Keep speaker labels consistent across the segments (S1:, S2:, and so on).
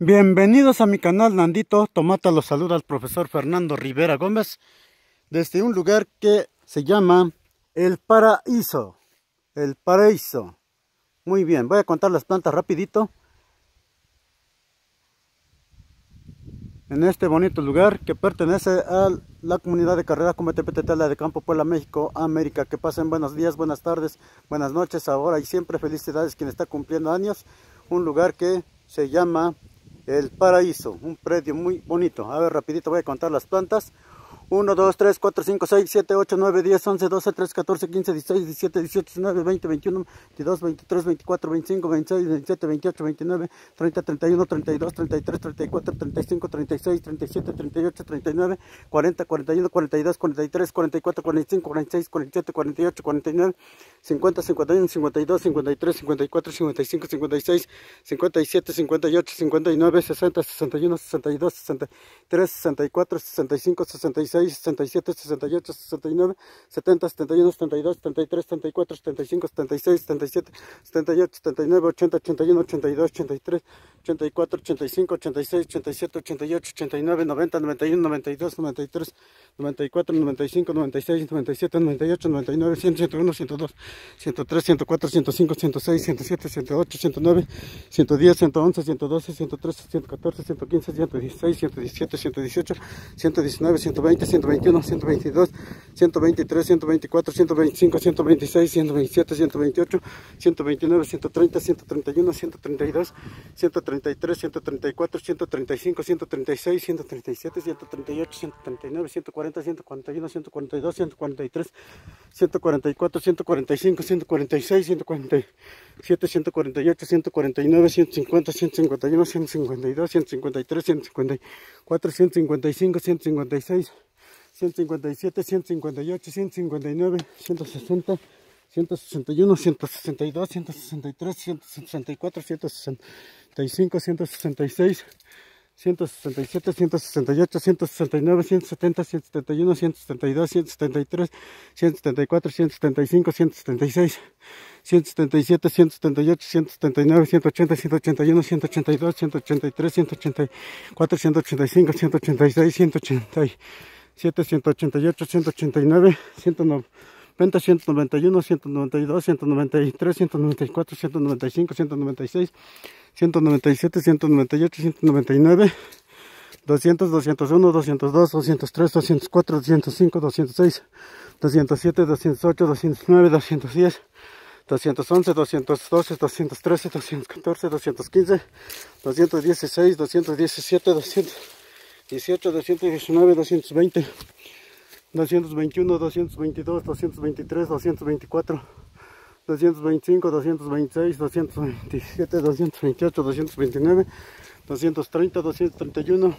S1: Bienvenidos a mi canal Nandito Tomata. Los saluda el profesor Fernando Rivera Gómez desde un lugar que se llama El Paraíso. El Paraíso. Muy bien, voy a contar las plantas rapidito. En este bonito lugar que pertenece a la comunidad de Carrera Cometepetela de Campo Puebla, México, América. Que pasen buenos días, buenas tardes, buenas noches, ahora y siempre. Felicidades quien está cumpliendo años. Un lugar que se llama El Paraíso, un predio muy bonito. A ver, rapidito voy a contar las plantas. 1, 2, 3, 4, 5, 6, 7, 8, 9, 10, 11, 12, 13, 14, 15, 16, 17, 18, 19, 20, 21, 22, 23, 24, 25, 26, 27, 28, 29, 30, 31, 32, 33, 34, 35, 36, 37, 38, 39, 40, 41, 42, 43, 44, 45, 46, 47, 48, 49, 50, 51, 52, 53, 54, 55, 56, 57, 58, 59, 60, 61, 62, 63, 64, 65, 66, 67, 68, 69, 70, 71, 72, 73, 74, 75, 76, 77, 78, 79, 80, 81, 82, 83, 84, 85, 86, 87, 88, 89, 90, 91, 92, 93, 94, 95, 96, 97, 98, 99, 100, 101, 102, 103, 104, 105, 106, 107, 108, 109, 110, 111, 112, 113, 114, 115, 116, 117, 118, 119, 120, 121, 122, 123, 124, 125, 126, 127, 128, 129, 130, 131, 132, 133, 134, 135, 136, 137, 138, 139, 140, 141, 142, 143, 144, 145, 146, 147, 148, 149, 150, 151, 152, 153, 154, 155, 156, 157, 158, 159, 160, 161, 162, 163, 164, 165, 166, 167, 168, 169, 170, 171, 172, 173, 174, 175, 176, 177, 178, 179, 180, 181, 182, 183, 184, 185, 186, 187, 188, 189, 190, 191, 192, 193, 194, 195, 196, 197, 198, 199, 200, 201, 202, 203, 204, 205, 206, 207, 208, 209, 210, 211, 212, 213, 214, 215, 216, 217, 218, 219, 220, 221, 222, 223, 224, 225, 226, 227, 228, 229, 230, 231,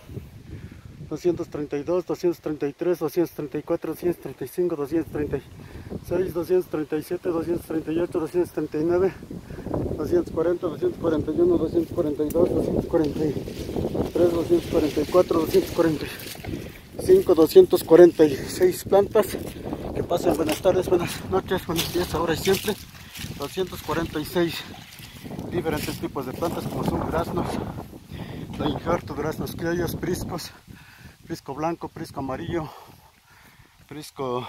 S1: 232, 233, 234, 235, 236, 237, 238, 239, 240, 241, 242, 243, 244, 245, 246 plantas. Que pasen buenas tardes, buenas noches, buenos días, ahora y siempre. 246 diferentes tipos de plantas, como son duraznos de injerto, duraznos criollos, priscos, prisco blanco, prisco amarillo, prisco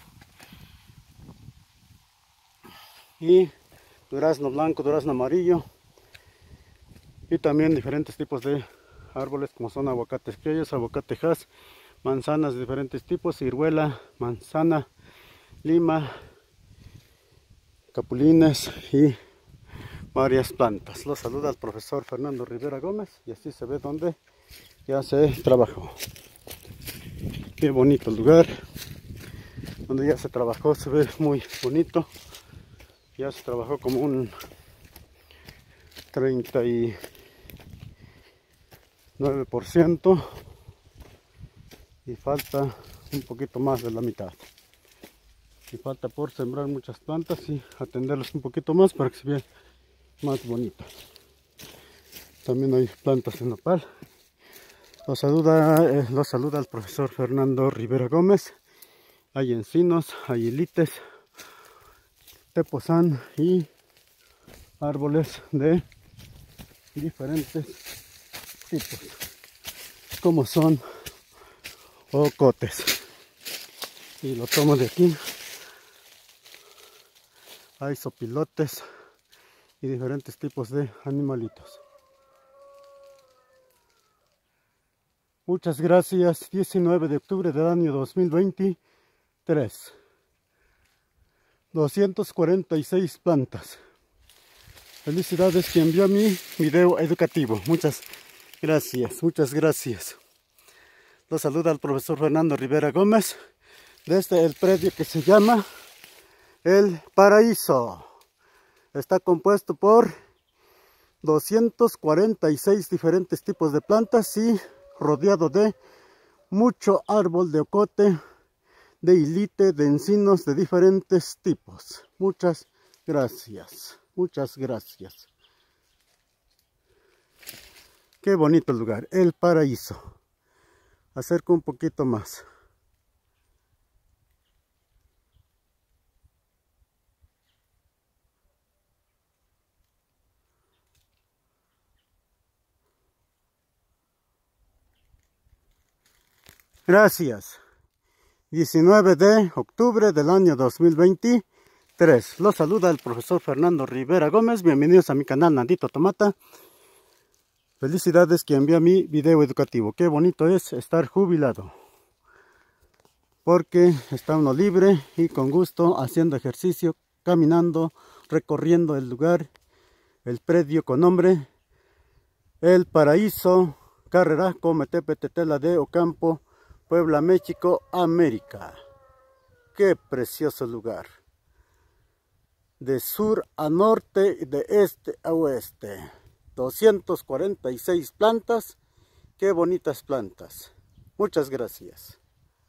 S1: y durazno blanco, durazno amarillo, y también diferentes tipos de árboles como son aguacates criollos, aguacatejas, manzanas de diferentes tipos, ciruela, manzana, lima, capulines y varias plantas. Los saluda el profesor Fernando Rivera Gómez y así se ve donde ya se trabajó. Qué bonito lugar donde ya se trabajó, se ve muy bonito. Ya se trabajó como un 39% y falta un poquito más de la mitad. Y falta por sembrar muchas plantas y atenderlas un poquito más para que se vea más bonito. También hay plantas de nopal. Los saluda el profesor Fernando Rivera Gómez. Hay encinos, hay hilites, tepozán y árboles de diferentes tipos, como son ocotes. Y lo tomo de aquí. Hay sopilotes y diferentes tipos de animalitos. Muchas gracias. 19 de octubre del año 2023. 246 plantas. Felicidades quien vio mi video educativo. Muchas gracias, muchas gracias. Los saluda el profesor Fernando Rivera Gómez desde el predio que se llama El Paraíso. Está compuesto por 246 diferentes tipos de plantas y rodeado de mucho árbol de ocote, de hilite, de encinos de diferentes tipos. Muchas gracias, muchas gracias. Qué bonito lugar, El Paraíso. Acerco un poquito más. Gracias. 19 de octubre del año 2023. Los saluda el profesor Fernando Rivera Gómez. Bienvenidos a mi canal Nandito Tomata. Felicidades quien vea mi video educativo. Qué bonito es estar jubilado, porque está uno libre y con gusto haciendo ejercicio, caminando, recorriendo el lugar, el predio con nombre El Paraíso, Carreraco, Metepe, Tetela de Ocampo, Puebla, México, América. Qué precioso lugar. De sur a norte y de este a oeste. 246 plantas. Qué bonitas plantas. Muchas gracias.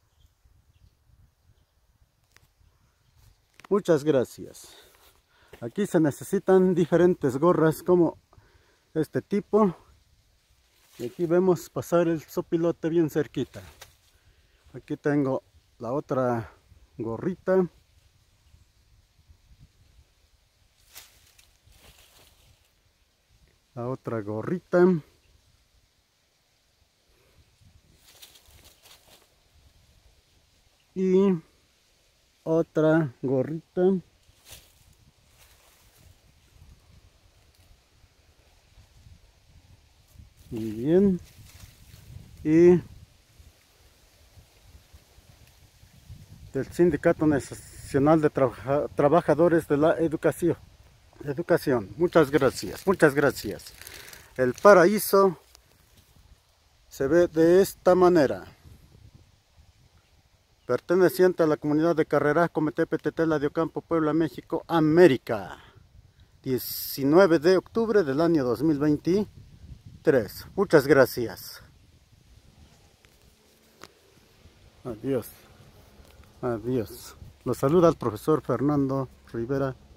S1: Muchas gracias. Aquí se necesitan diferentes gorras como este tipo. Y aquí vemos pasar el sopilote bien cerquita. Aquí tengo la otra gorrita. La otra gorrita. Y otra gorrita. Muy bien. Y del Sindicato Nacional de Trabajadores de la Educación. Muchas gracias, muchas gracias. El Paraíso se ve de esta manera. Perteneciente a la comunidad de Carreraco, Metepe, Tetela de Ocampo, Puebla, México, América. 19 de octubre del año 2023. Muchas gracias. Adiós. Adiós. Los saluda el profesor Fernando Rivera